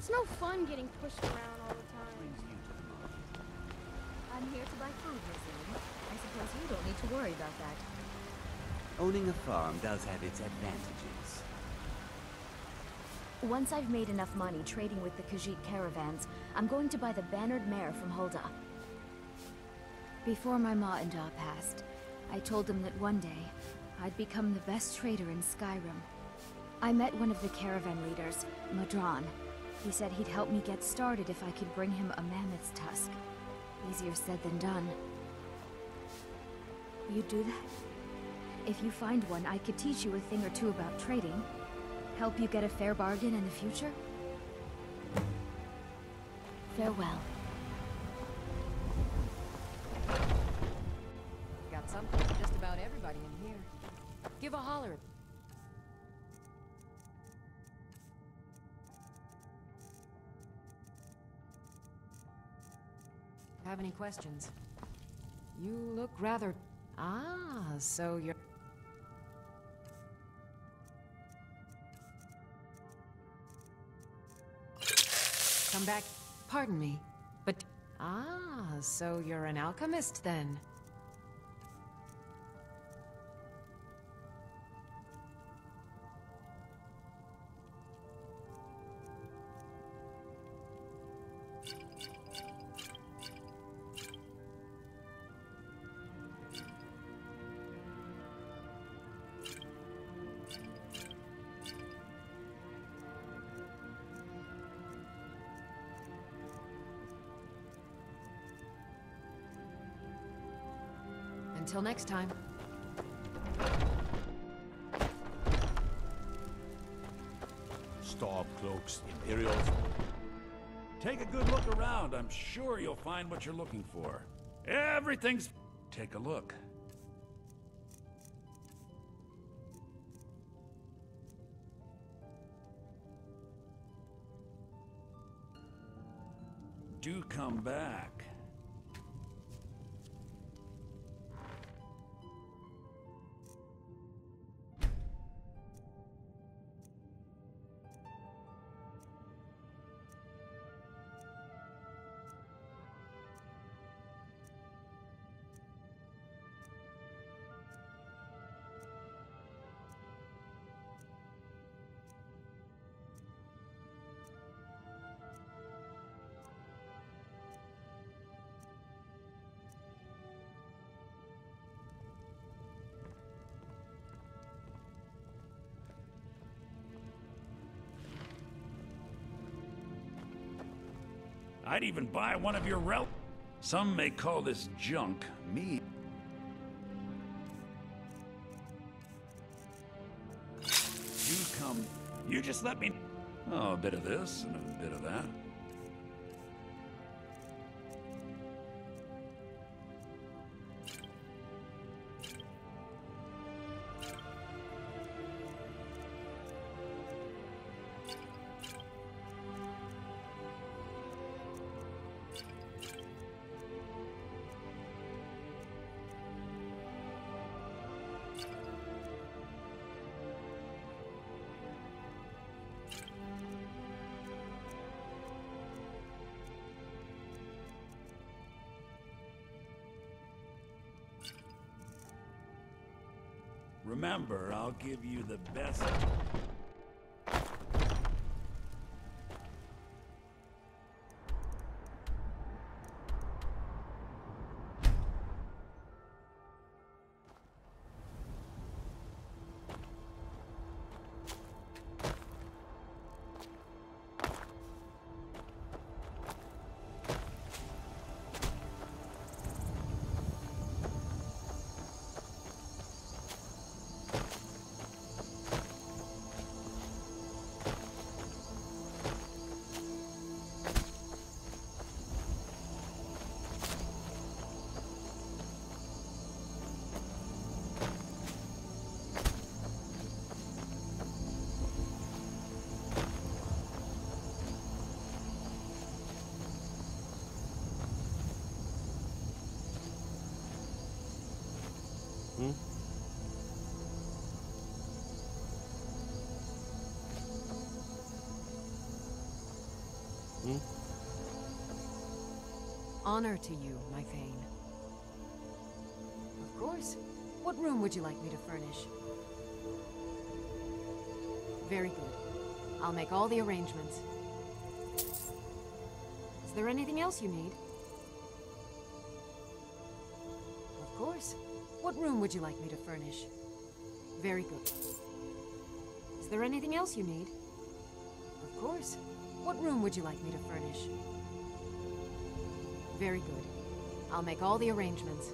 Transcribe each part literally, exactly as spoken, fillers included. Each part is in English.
It's no fun getting pushed around all the time. I'm here to buy food, Miss Eden. I suppose you don't need to worry about that. Owning a farm does have its advantages. Once I've made enough money trading with the Khajiit caravans, I'm going to buy the bannered mare from Hulda. Before my ma and Da passed, I told them that one day, I'd become the best trader in Skyrim. I met one of the caravan leaders, Madron. He said he'd help me get started if I could bring him a mammoth's tusk. Easier said than done. You'd do that? If you find one, I could teach you a thing or two about trading. Help you get a fair bargain in the future? Farewell. Got something for just about everybody in here. Give a holler. Have any questions? You look rather... Ah, so you're... Come back. Pardon me, but... Ah, so you're an alchemist then? Until next time. Storm cloaks, Imperials. Take a good look around. I'm sure you'll find what you're looking for. Everything's... Take a look. Do come back. I'd even buy one of your rel- Some may call this junk. Me. You come... You just let me... Oh, a bit of this and a bit of that. Remember, I'll give you the best... Hmm? Hmm? Honor to you, my Thane. Of course. What room would you like me to furnish? Very good. I'll make all the arrangements. Is there anything else you need? Of course. What room would you like me to furnish? Very good. Is there anything else you need? Of course. What room would you like me to furnish? Very good. I'll make all the arrangements.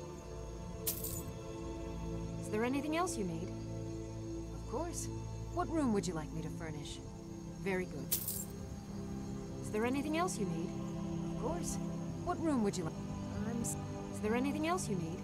Is there anything else you need? Of course. What room would you like me to furnish? Very good. Is there anything else you need? Of course. What room would you like? I'm s- Is there anything else you need?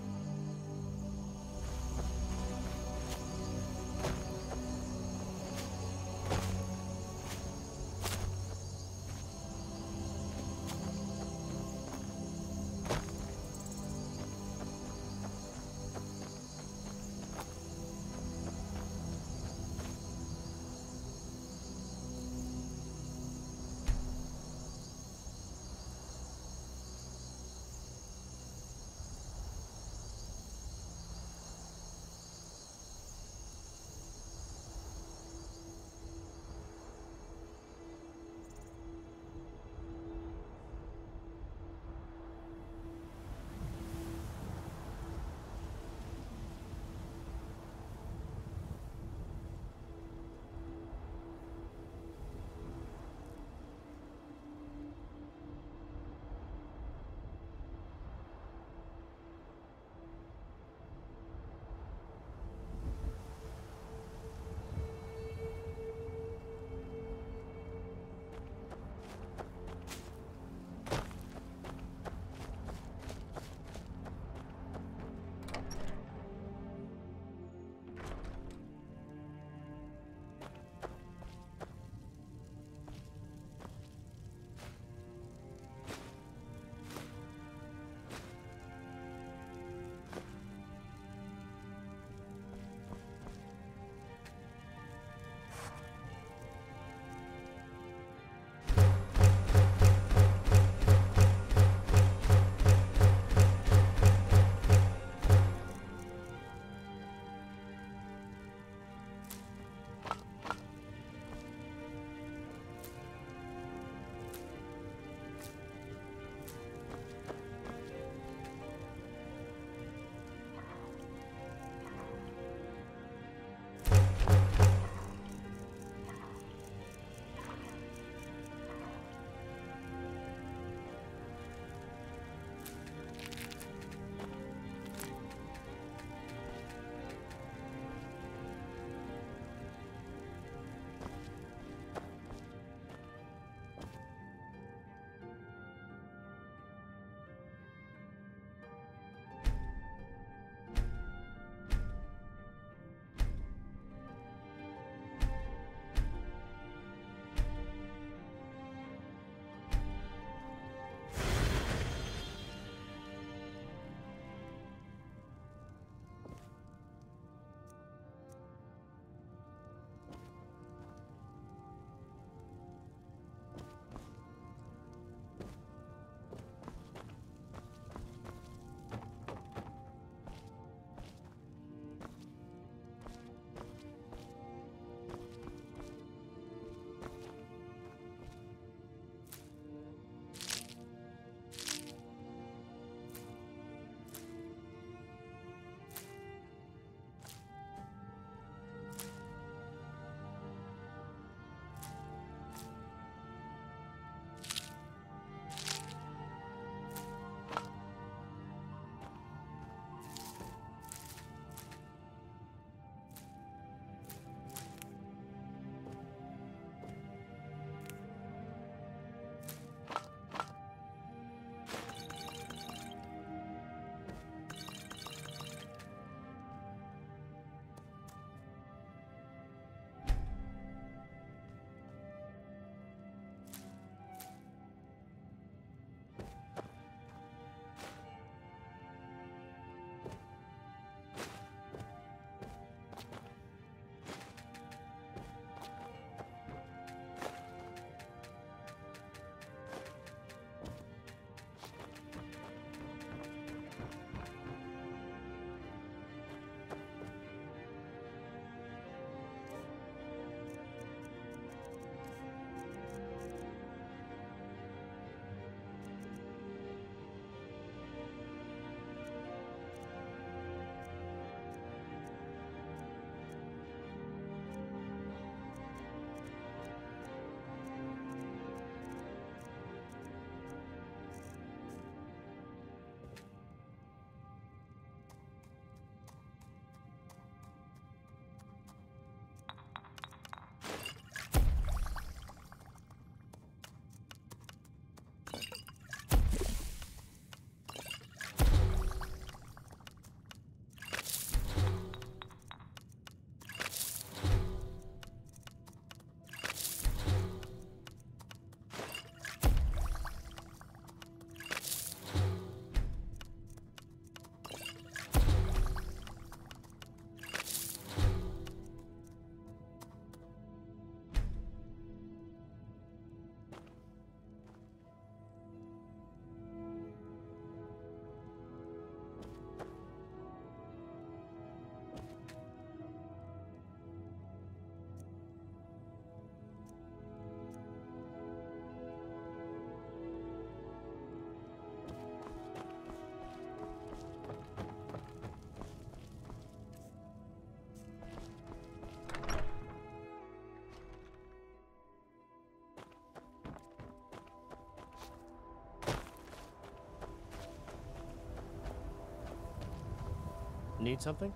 Need something?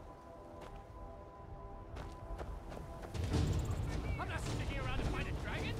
I'm not sticking around to fight a dragon!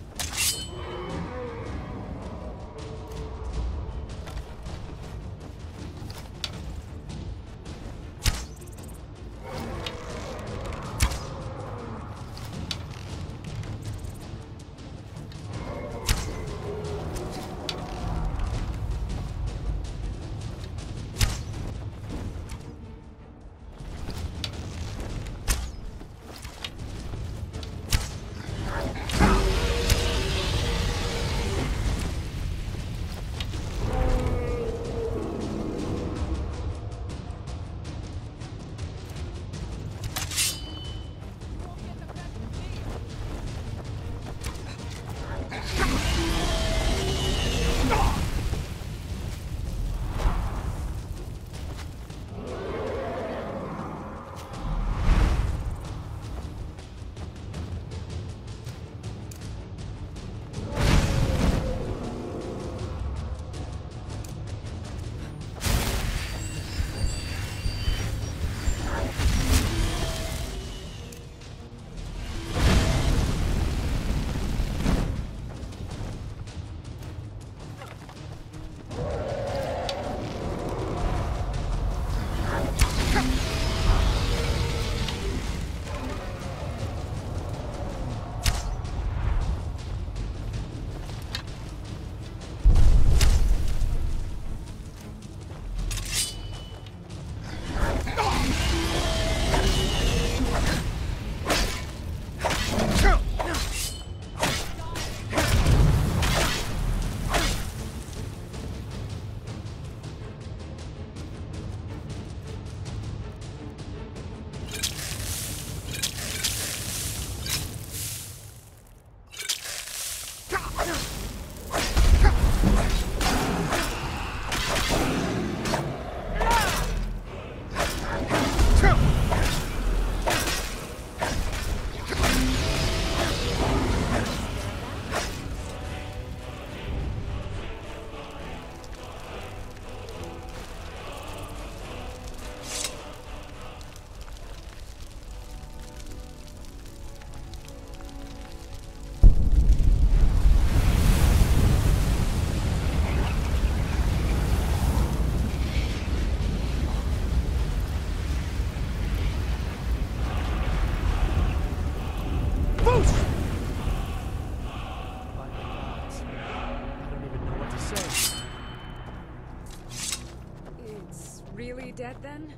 Dead then?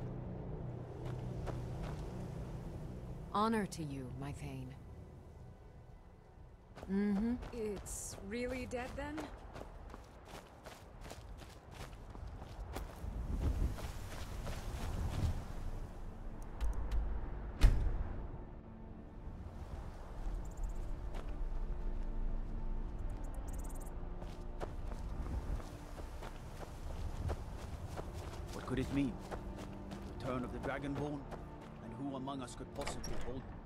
Honor to you, my Thane. Mm-hmm. It's really dead then? What could it mean? Return of the Dragonborn? And who among us could possibly hold them?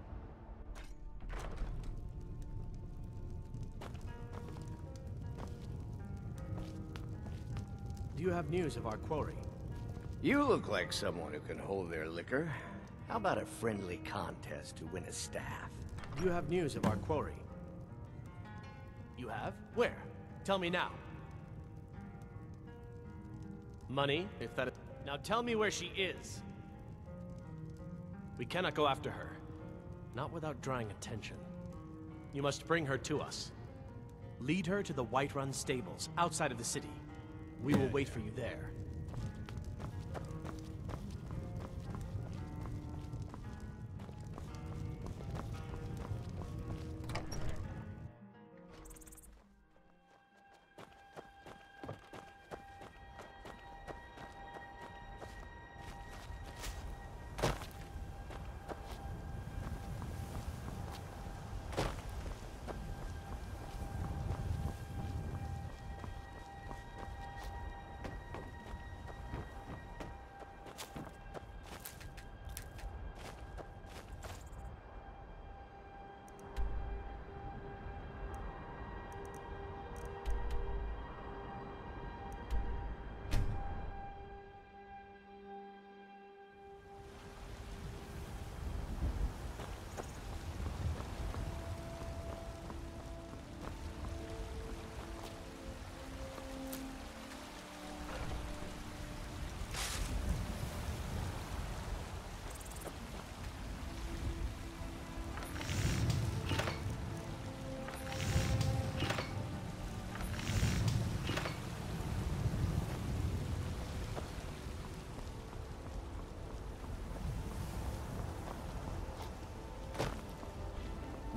Do you have news of our quarry? You look like someone who can hold their liquor. How about a friendly contest to win a staff? Do you have news of our quarry? You have? Where? Tell me now. Money, if that is... Now tell me where she is. We cannot go after her. Not without drawing attention. You must bring her to us. Lead her to the Whiterun stables, outside of the city. We will wait for you there.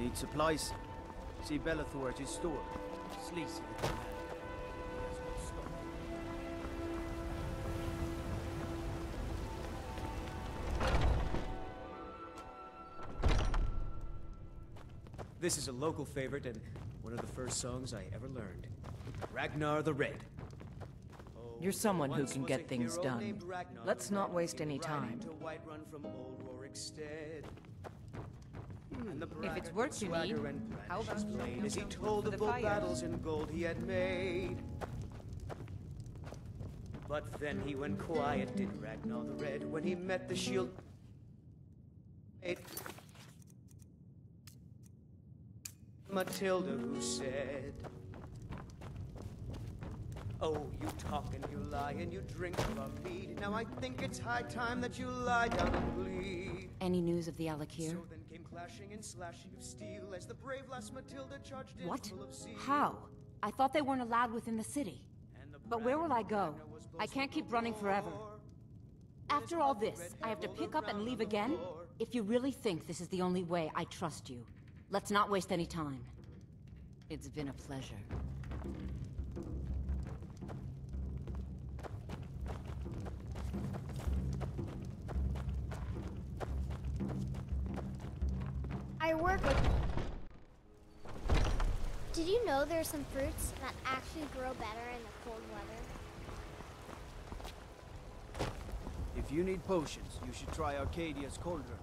Need supplies? See Bellathor at his store. Sleazy little man. He has no stock. This is a local favorite and one of the first songs I ever learned. Ragnar the Red. You're someone who can get things done. Let's not waste any time. If it's work you need, how about as he told of both battles and gold he had made. But then he went quiet, did Ragnar the Red, when he met the shield. Matilda, who said, "Oh, you talk and you lie and you drink of our mead. Now I think it's high time that you lie down and bleed." Any news of the Alakir? So then came clashing and slashing of steel as the brave lass Matilda charged in What? full of zeal. How? I thought they weren't allowed within the city. And the But where will I go? Ragnar was I can't keep running forever. After all this, I have to pick up and leave again? If you really think this is the only way, I trust you. Let's not waste any time. It's been a pleasure. I work with... Did you know there are some fruits that actually grow better in the cold weather? If you need potions, you should try Arcadia's Cauldron.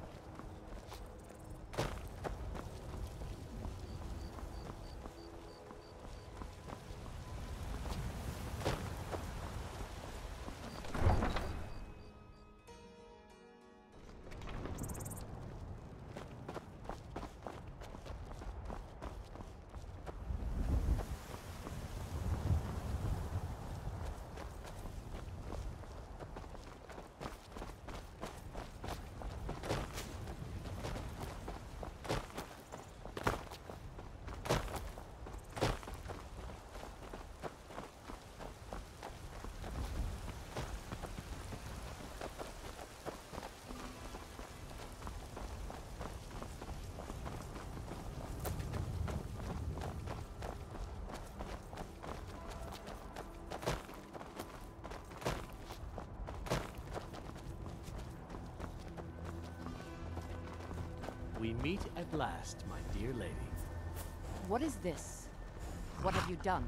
We meet at last, my dear lady. What is this? What have you done?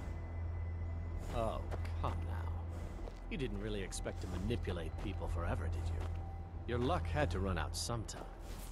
Oh, come now. You didn't really expect to manipulate people forever, did you? Your luck had to run out sometime.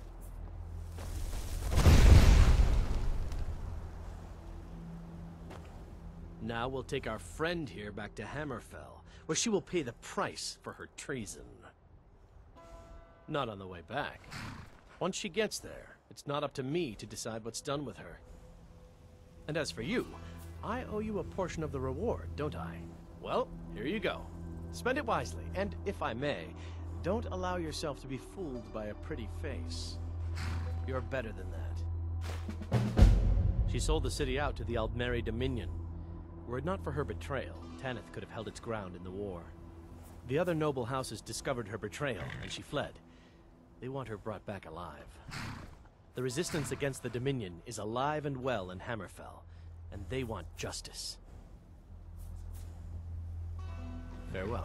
Now we'll take our friend here back to Hammerfell, where she will pay the price for her treason. Not on the way back. Once she gets there, it's not up to me to decide what's done with her. And as for you, I owe you a portion of the reward, don't I? Well, here you go. Spend it wisely, and if I may, don't allow yourself to be fooled by a pretty face. You're better than that. She sold the city out to the Aldmeri Dominion. Were it not for her betrayal, Tanith could have held its ground in the war. The other noble houses discovered her betrayal, and she fled. They want her brought back alive. The resistance against the Dominion is alive and well in Hammerfell, and they want justice. Farewell.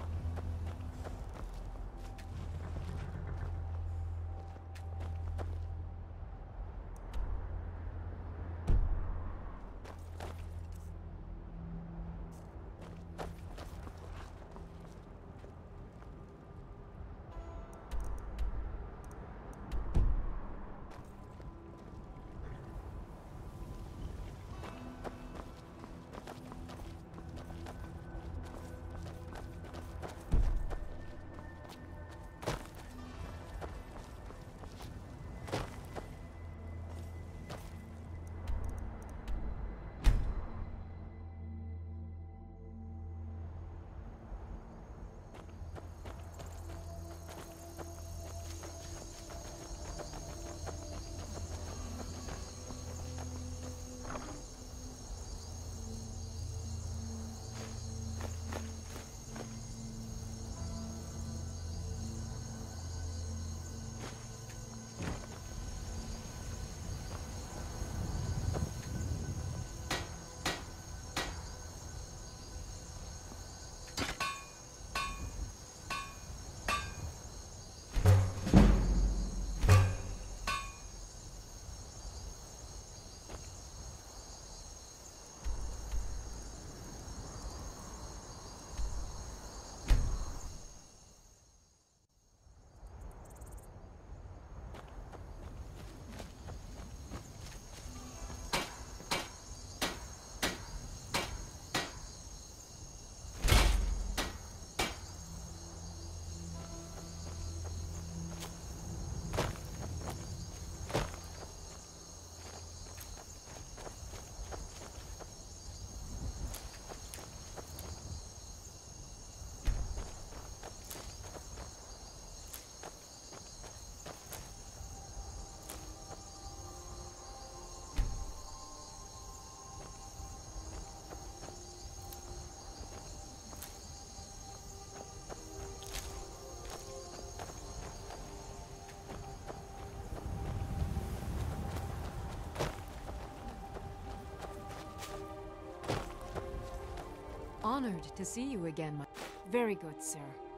honored to see you again, my... Very good, sir.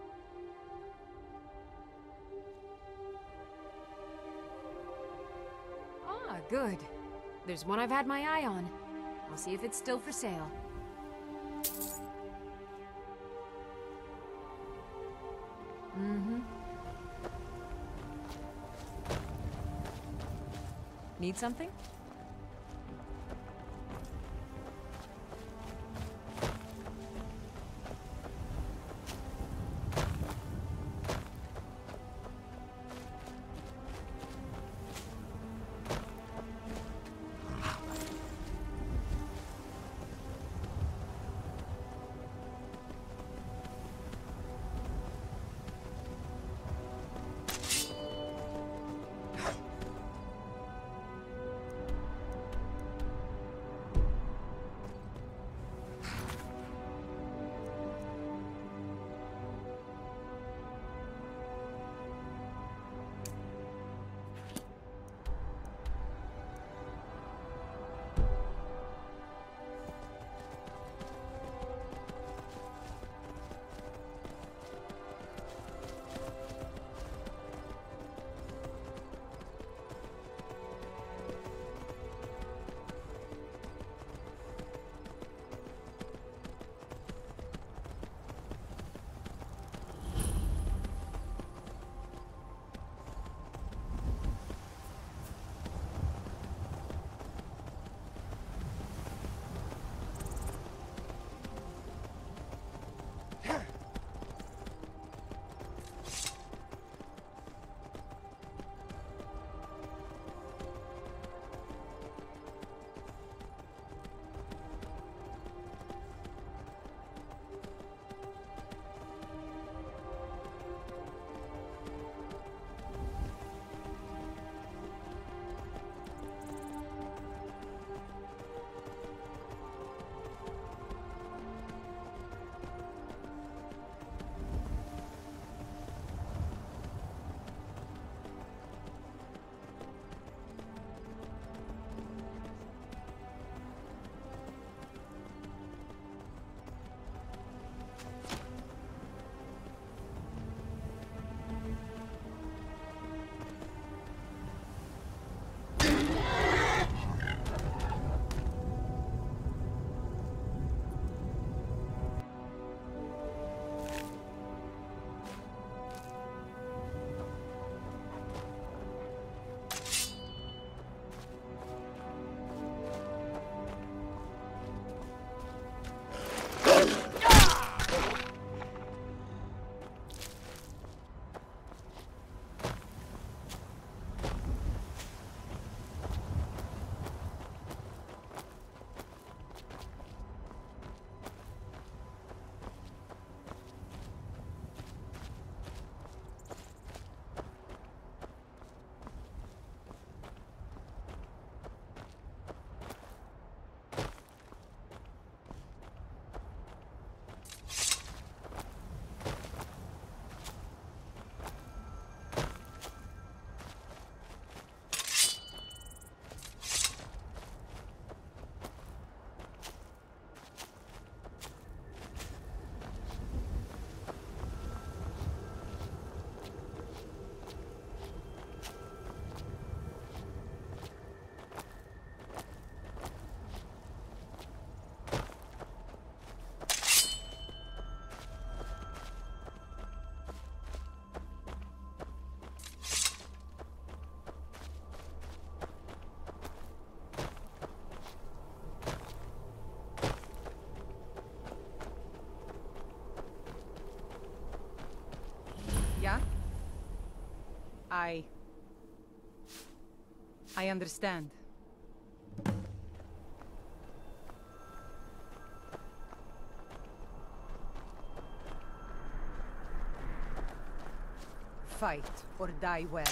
Ah, good. There's one I've had my eye on. I'll see if it's still for sale. Mm-hmm. Need something? I... I understand. Fight or die well.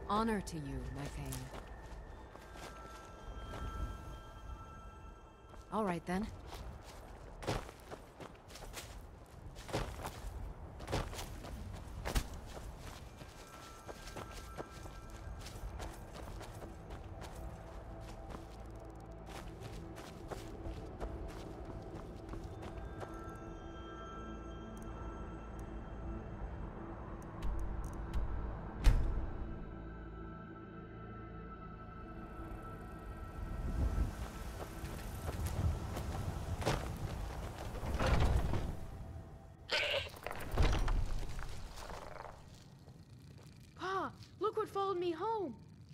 Honor to you, my pain. All right, then. Followed me home.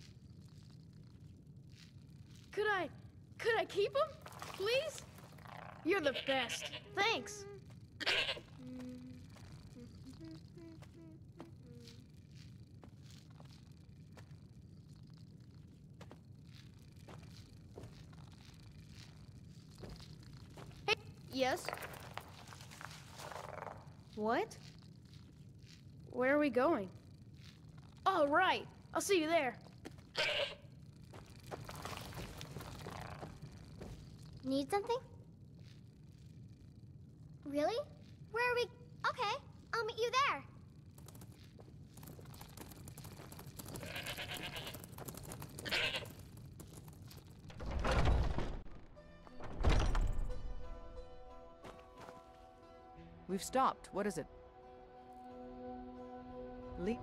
Could I, could I keep him, please? You're the best. Thanks. Hey, yes? What? Where are we going? Oh, right. I'll see you there. Need something? Really? Where are we? Okay, I'll meet you there. We've stopped. What is it? Le-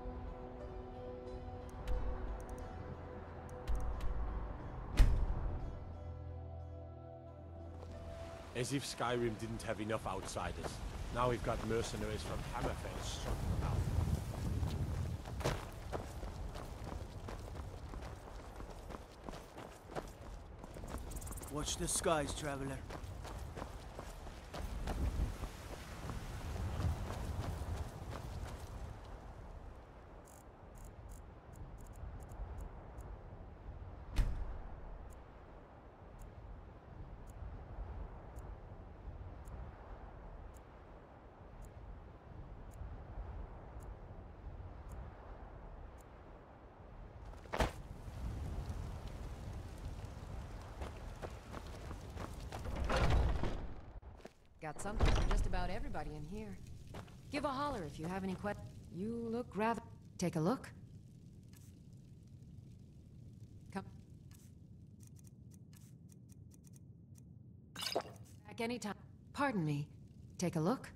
As if Skyrim didn't have enough outsiders. Now we've got mercenaries from Hammerfell strutting about. Watch the skies, traveler. Got something for just about everybody in here. Give a holler if you have any questions. You look rather... Take a look. Come. Back anytime. Pardon me. Take a look.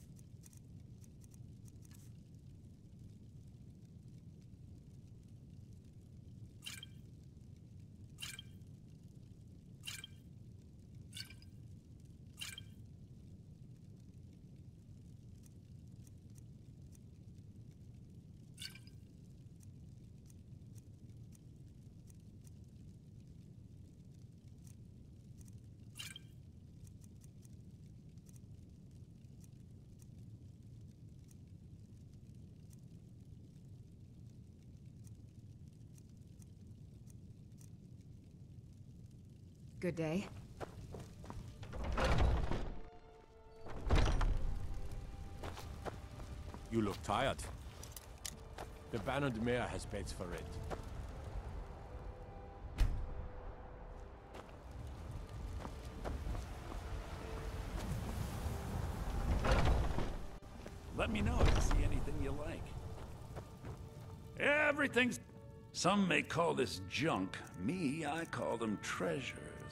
Good day. You look tired. The Bannered Mare has beds for it. Let me know if you see anything you like. Everything's... Some may call this junk. Me, I call them treasures.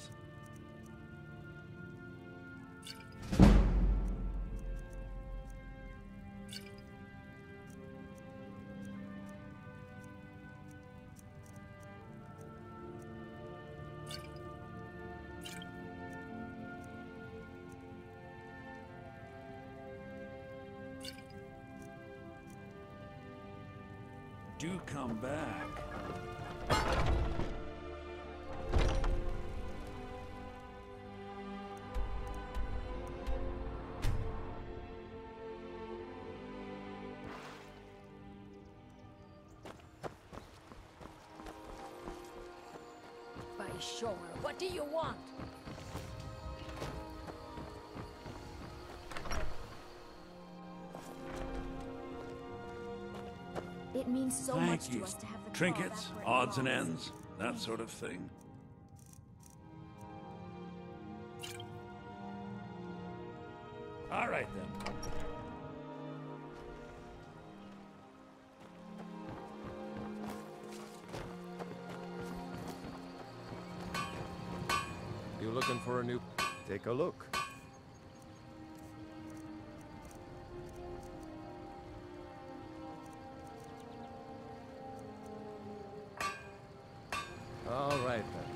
Do come back. By sure. What do you want? It means so Thank much you. to us to have the Trinkets, odds and ends, that sort of thing. All right, then. You looking for a new... Take a look. All right, then.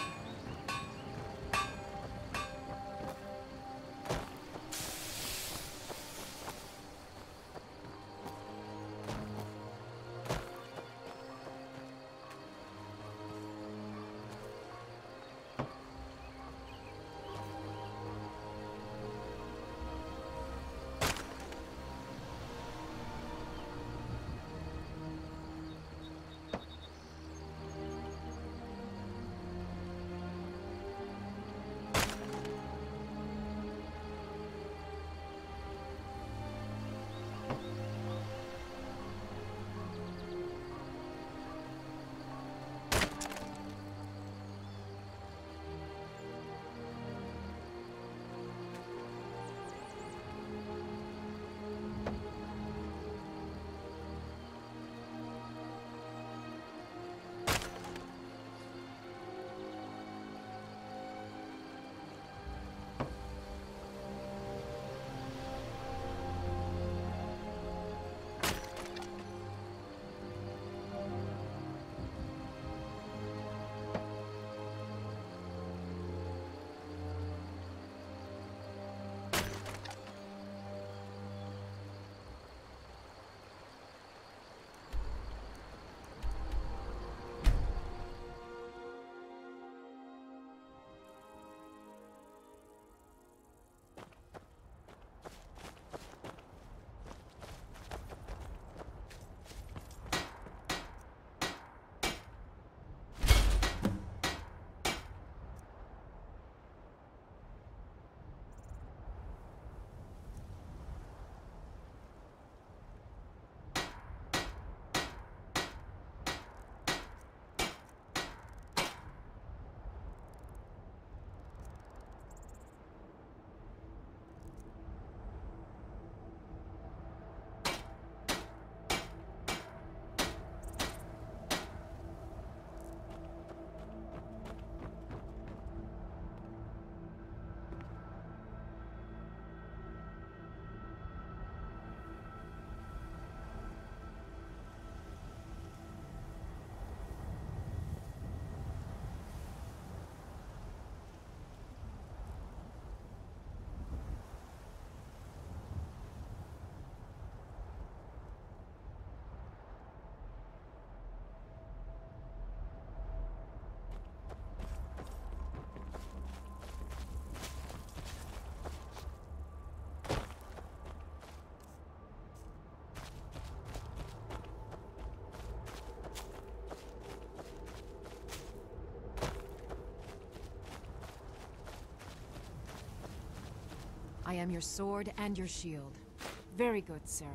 I am your sword and your shield. Very good, sir.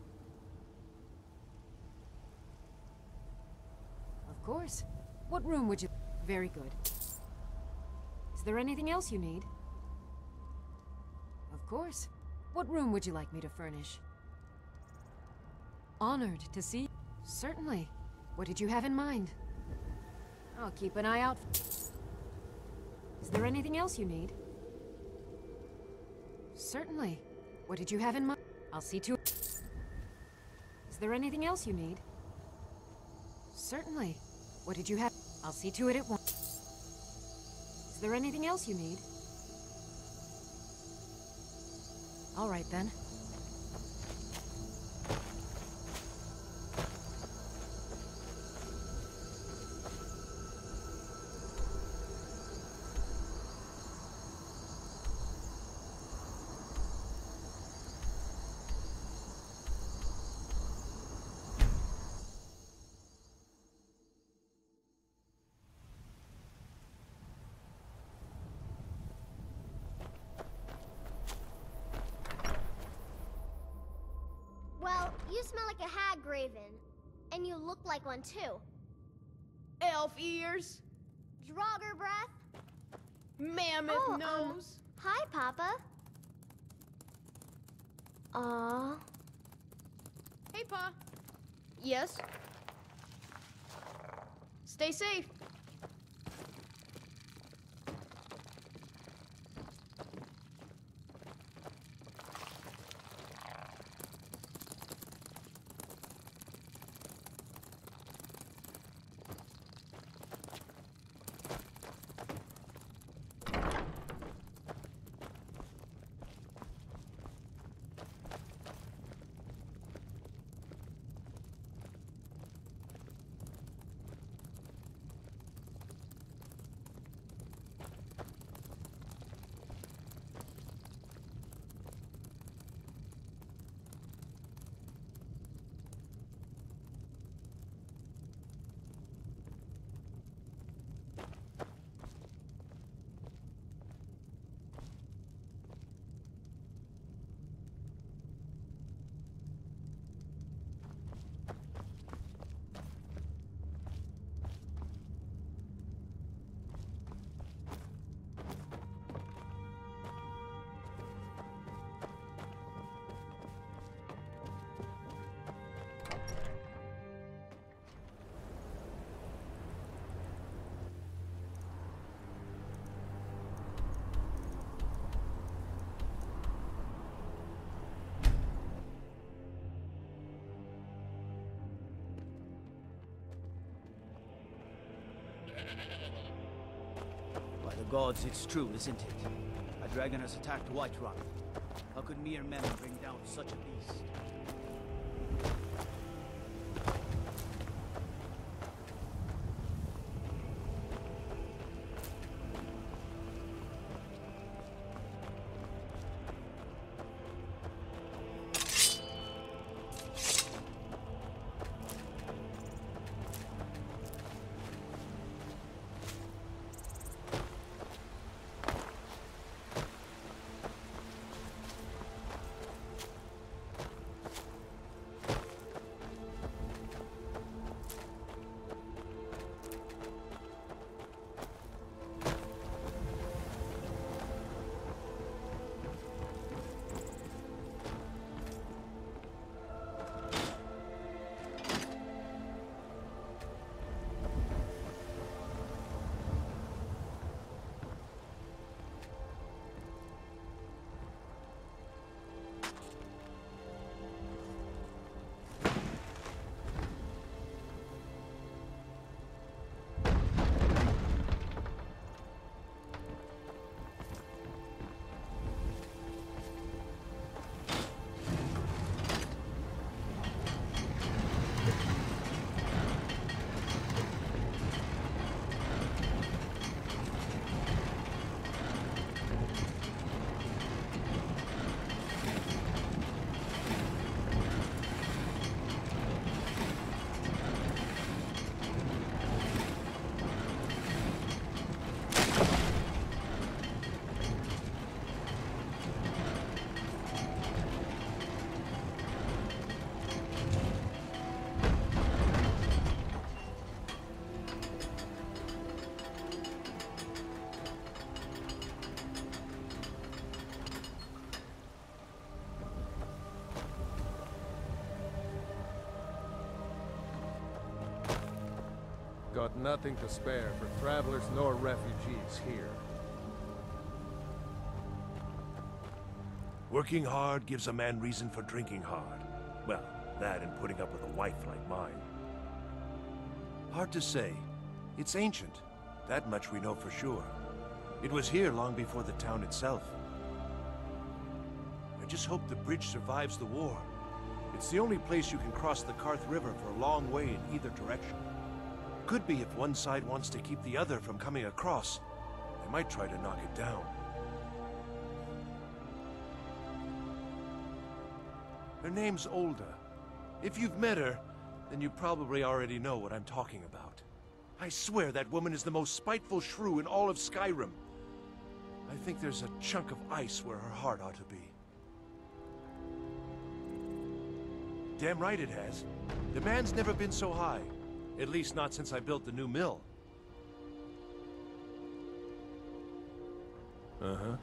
Of course. What room would you... Very good. Is there anything else you need? Of course. What room would you like me to furnish? Honored to see... Certainly. What did you have in mind? I'll keep an eye out. Is there anything else you need? Certainly. What did you have in mind? I'll see to it. Is there anything else you need? Certainly. What did you have? I'll see to it at once. Is there anything else you need? All right, then. Well, you smell like a hag, Raven. And you look like one too. Elf ears. Draugr breath. Mammoth Oh, um, nose. Hi, Papa. Aw. Hey, Pa. Yes? Stay safe. By the gods, it's true, isn't it? A dragon has attacked Whiterun. How could mere men bring down such a beast? Got nothing to spare for travelers nor refugees here. Working hard gives a man reason for drinking hard. Well, that and putting up with a wife like mine. Hard to say. It's ancient. That much we know for sure. It was here long before the town itself. I just hope the bridge survives the war. It's the only place you can cross the Karth River for a long way in either direction. Could be if one side wants to keep the other from coming across. They might try to knock it down. Her name's Ulda. If you've met her, then you probably already know what I'm talking about. I swear that woman is the most spiteful shrew in all of Skyrim. I think there's a chunk of ice where her heart ought to be. Damn right it has. The man's never been so high. At least not since I built the new mill. Uh-huh.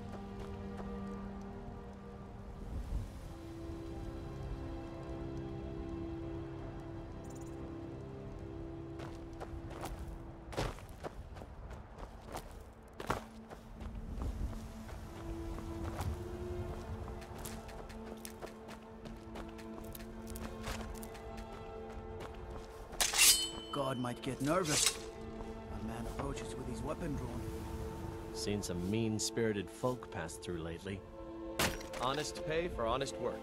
God might get nervous. A man approaches with his weapon drawn. Seen some mean-spirited folk pass through lately. Honest pay for honest work.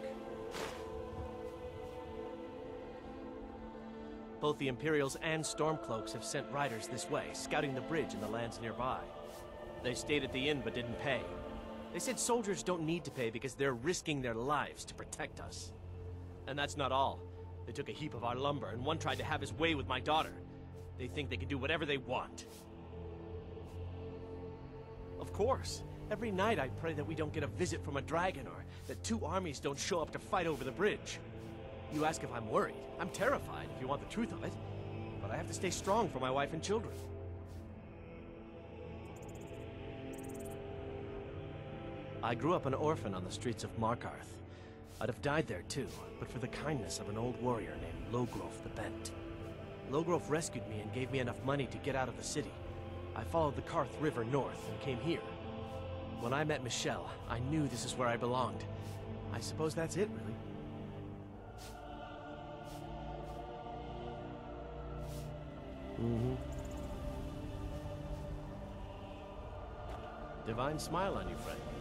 Both the Imperials and Stormcloaks have sent riders this way, scouting the bridge and the lands nearby. They stayed at the inn but didn't pay. They said soldiers don't need to pay because they're risking their lives to protect us. And that's not all. They took a heap of our lumber, and one tried to have his way with my daughter. They think they can do whatever they want. Of course. Every night I pray that we don't get a visit from a dragon, or that two armies don't show up to fight over the bridge. You ask if I'm worried. I'm terrified, if you want the truth of it. But I have to stay strong for my wife and children. I grew up an orphan on the streets of Markarth. I'd have died there too, but for the kindness of an old warrior named Logrov the Bent. Logrov rescued me and gave me enough money to get out of the city. I followed the Karth River north and came here. When I met Michelle, I knew this is where I belonged. I suppose that's it, really. Mm-hmm. Divine smile on you, friend.